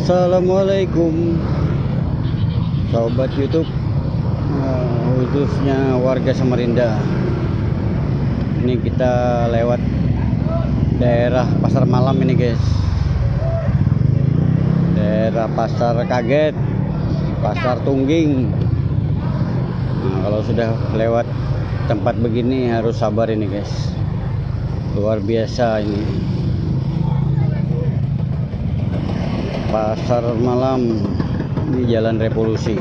Assalamualaikum sobat YouTube, khususnya warga Samarinda. Ini kita lewat daerah pasar malam ini guys, daerah pasar kaget, pasar tungging. Nah, kalau sudah lewat tempat begini harus sabar ini guys, luar biasa ini. Pasar malam di Jalan Revolusi.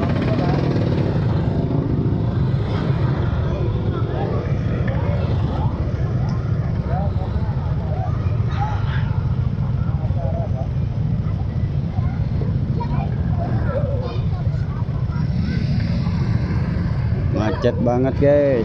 Macet banget guys.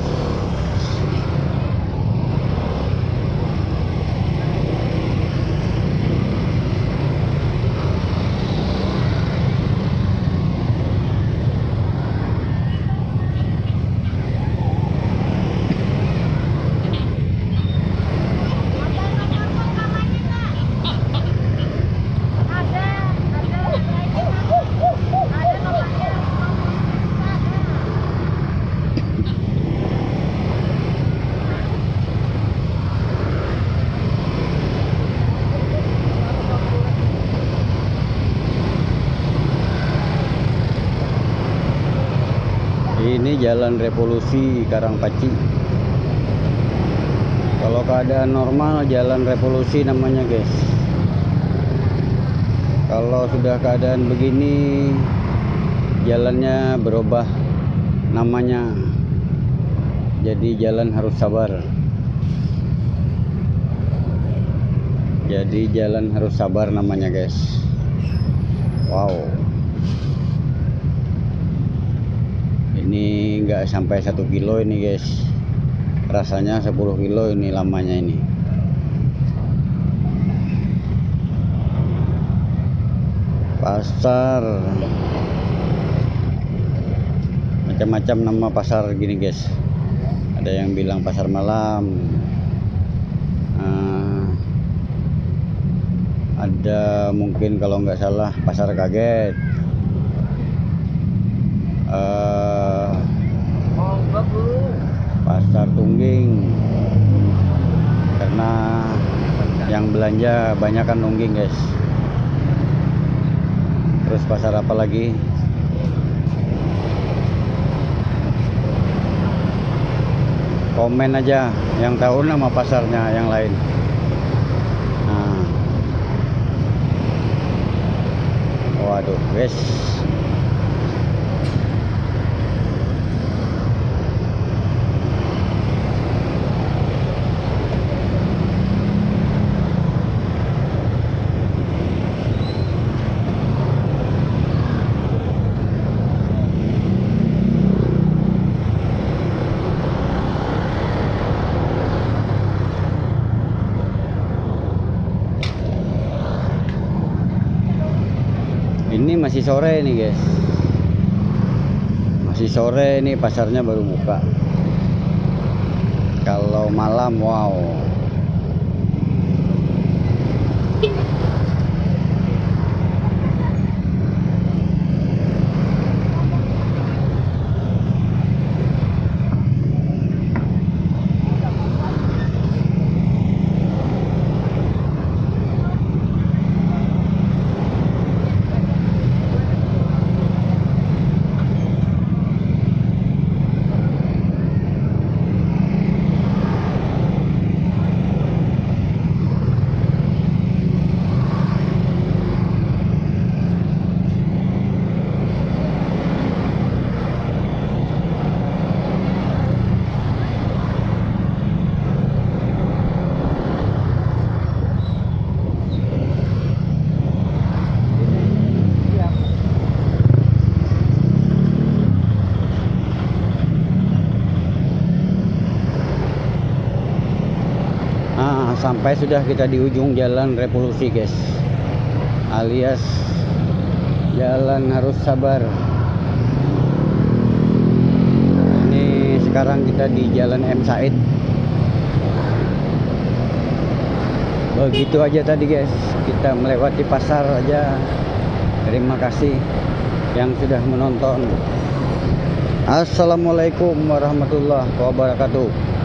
Ini Jalan Revolusi Karangpaci. Kalau keadaan normal Jalan Revolusi namanya guys. Kalau sudah keadaan begini jalannya berubah namanya. Jadi jalan harus sabar. Jadi jalan harus sabar namanya guys. Wow. Ini enggak sampai 1 kilo ini guys, rasanya 10 kilo ini lamanya ini. Pasar macam-macam nama pasar gini guys, ada yang bilang pasar malam, ada mungkin kalau nggak salah pasar kaget, pasar tungging, karena yang belanja banyak kan tungging guys. Terus pasar apa lagi? Komen aja yang tahu nama pasarnya yang lain. Nah. Waduh guys, ini masih sore nih guys, masih sore nih, pasarnya baru buka. Kalau malam wow. Sampai sudah kita di ujung Jalan Revolusi guys, alias jalan harus sabar. Ini sekarang kita di Jalan M Said. Begitu aja tadi guys, kita melewati pasar aja Terima kasih yang sudah menonton. Assalamualaikum warahmatullahi wabarakatuh.